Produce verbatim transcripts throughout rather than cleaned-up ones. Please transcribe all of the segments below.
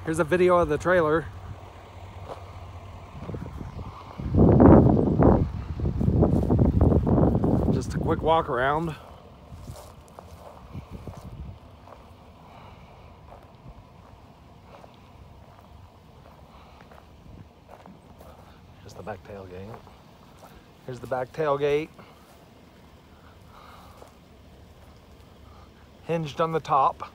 Here's a video of the trailer. Just a quick walk around. Here's the back tailgate. Here's the back tailgate. Hinged on the top.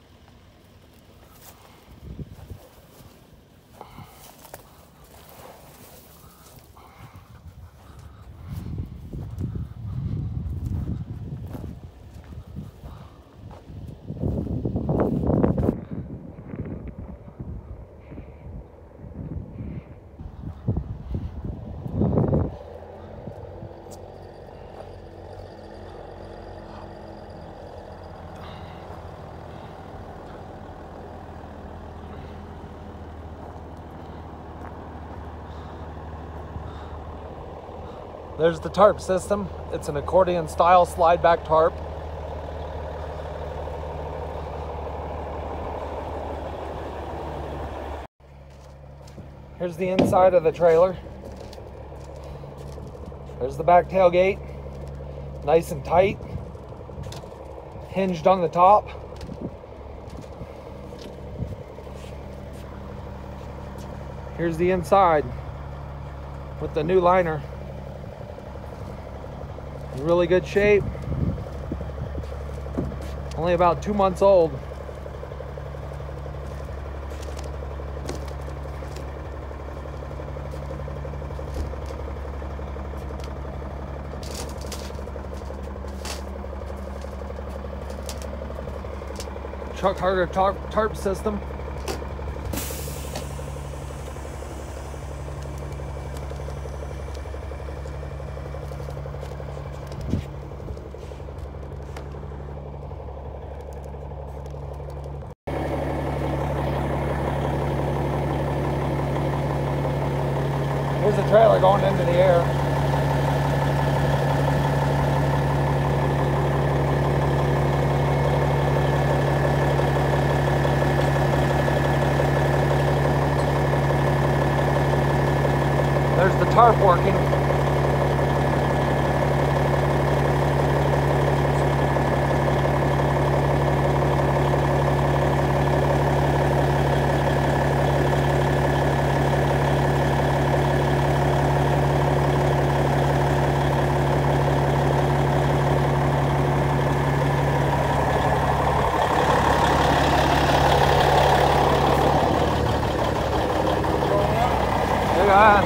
There's the tarp system. It's an accordion style slide back tarp. Here's the inside of the trailer. There's the back tailgate. Nice and tight. Hinged on the top. Here's the inside with the new liner. In really good shape. Only about two months old. Truck harder tarp, tarp system. Here's the trailer going into the air. There's the tarp working. Uh,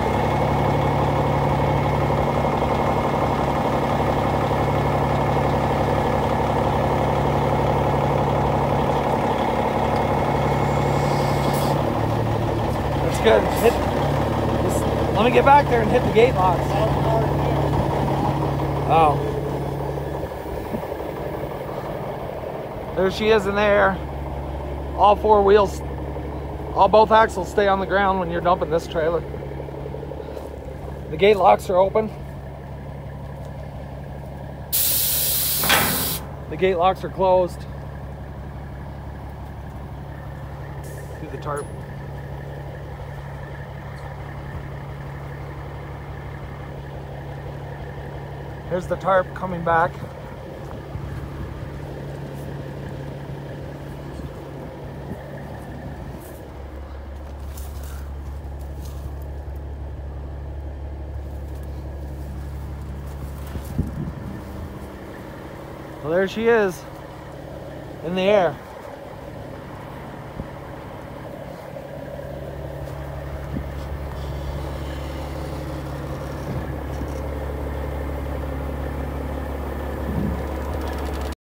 That's good. Hit, just, let me get back there and hit the gate locks. Oh. There she is in the air. All four wheels, all both axles stay on the ground when you're dumping this trailer. The gate locks are open. The gate locks are closed. Do the tarp. Here's the tarp coming back. Well, there she is in the air.